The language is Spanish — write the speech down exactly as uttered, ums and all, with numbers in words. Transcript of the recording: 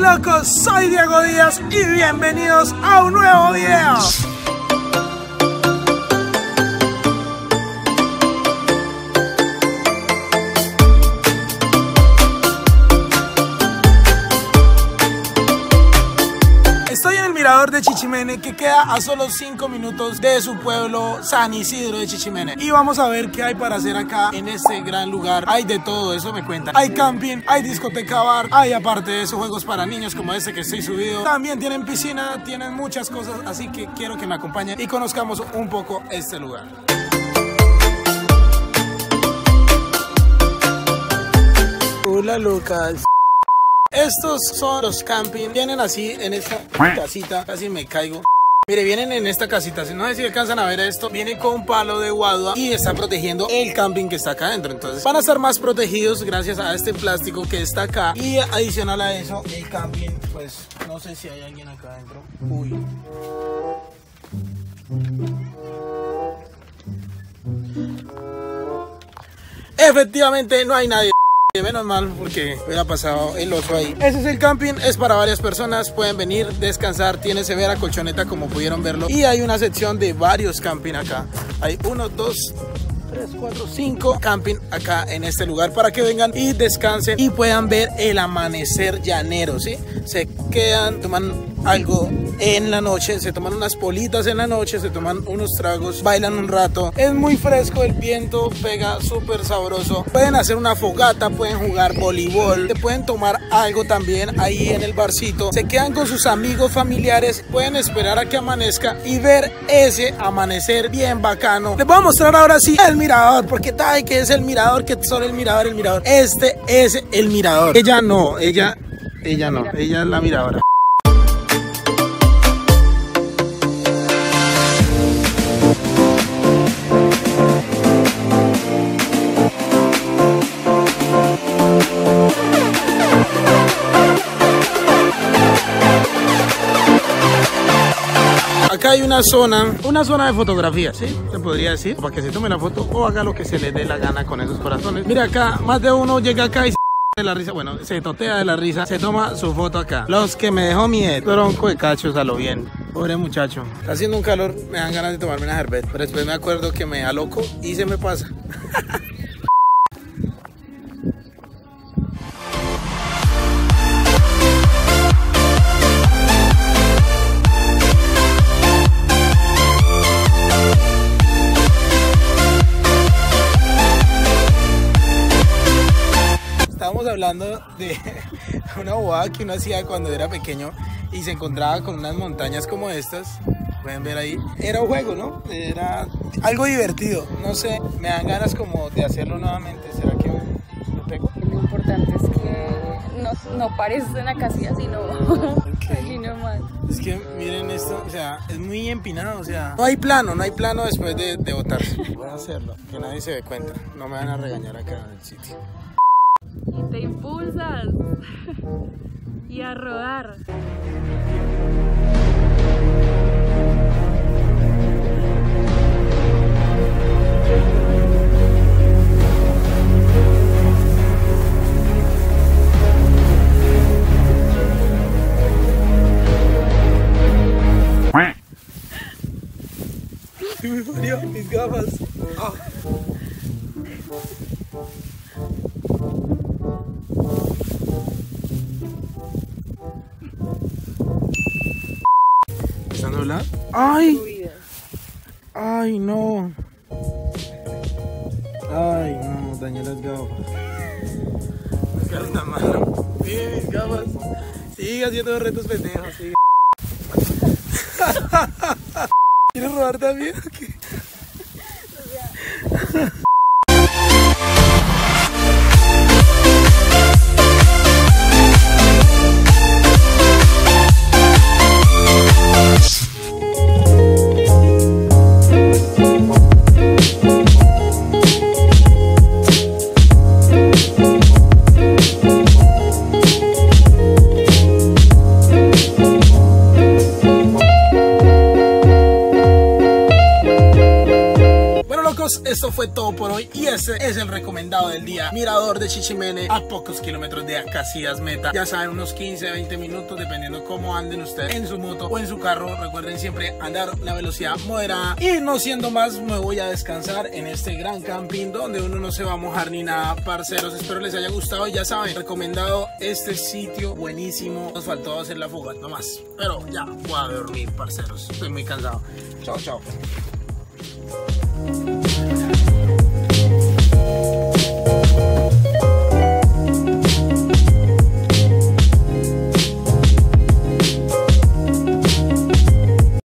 locos, soy Diego Díaz y bienvenidos a un nuevo video. Estoy en el mirador de Chichimene, que queda a solo cinco minutos de su pueblo San Isidro de Chichimene. Y vamos a ver qué hay para hacer acá en este gran lugar. Hay de todo, eso me cuentan. Hay camping, hay discoteca bar, hay aparte de eso juegos para niños como este que estoy subido. También tienen piscina, tienen muchas cosas, así que quiero que me acompañen y conozcamos un poco este lugar. Hola Lucas. Estos son los camping, vienen así en esta casita, casi me caigo. Mire, vienen en esta casita, no sé si alcanzan a ver esto, viene con un palo de guadua y está protegiendo el camping que está acá adentro. Entonces van a estar más protegidos gracias a este plástico que está acá. Y adicional a eso, el camping, pues no sé si hay alguien acá adentro. Uy. Efectivamente no hay nadie. Menos mal, porque hubiera pasado el oso ahí. Ese es el camping, es para varias personas, pueden venir, descansar, tiene severa colchoneta como pudieron verlo. Y hay una sección de varios camping acá. Hay uno, dos, tres, cuatro, cinco camping acá en este lugar para que vengan y descansen y puedan ver el amanecer llanero, ¿sí? Se quedan, toman algo en la noche, se toman unas politas en la noche, se toman unos tragos, bailan un rato. Es muy fresco, el viento pega súper sabroso. Pueden hacer una fogata, pueden jugar voleibol, se pueden tomar algo también ahí en el barcito. Se quedan con sus amigos, familiares, pueden esperar a que amanezca y ver ese amanecer bien bacano. Les voy a mostrar ahora sí el mirador, porque ay, que es el mirador, que solo el mirador, el mirador. Este es el mirador. Ella no, ella, ella no, ella es la miradora. Acá hay una zona, una zona de fotografía, ¿sí? Se podría decir, para que se tome la foto o haga lo que se le dé la gana con esos corazones. Mira acá, más de uno llega acá y se de la risa, bueno, se totea de la risa, se toma su foto acá. Los que me dejó mi tronco de cachos a lo bien. Pobre muchacho. Está haciendo un calor, me dan ganas de tomarme una Herbet, pero después me acuerdo que me da loco y se me pasa. Estábamos hablando de una bobada que uno hacía cuando era pequeño y se encontraba con unas montañas como estas. Pueden ver ahí. Era un juego, ¿no? Era algo divertido. No sé, me dan ganas como de hacerlo nuevamente. ¿Será que lo pego? Lo importante es que no, no pares en la casilla, sino, okay. sino más. Es que miren esto, o sea, es muy empinado, o sea, no hay plano, no hay plano después de, de botarse. Voy a hacerlo, que nadie se dé cuenta. No me van a regañar acá en el sitio. Y te impulsas y a rodar. Se me falló mis gafas. Oh. ¿Están hablando? ¡Ay! ¡Ay, no! ¡Ay, no! Dañé las gafas. Las gafas tan malas. Miren mis gafas. Sigue haciendo retos pendejos. Sigue. ¿Quieres robar también o qué? Esto fue todo por hoy y ese es el recomendado. recomendado del día, Mirador de Chichimene, a pocos kilómetros de Casillas Meta. Ya saben, unos quince a veinte minutos dependiendo cómo anden ustedes en su moto o en su carro. Recuerden siempre andar la velocidad moderada. Y no siendo más, me voy a descansar en este gran camping donde uno no se va a mojar ni nada, parceros. Espero les haya gustado y ya saben, recomendado este sitio, buenísimo. Nos faltó hacer la fuga nomás, pero ya voy a dormir, parceros, estoy muy cansado. Chao, chao.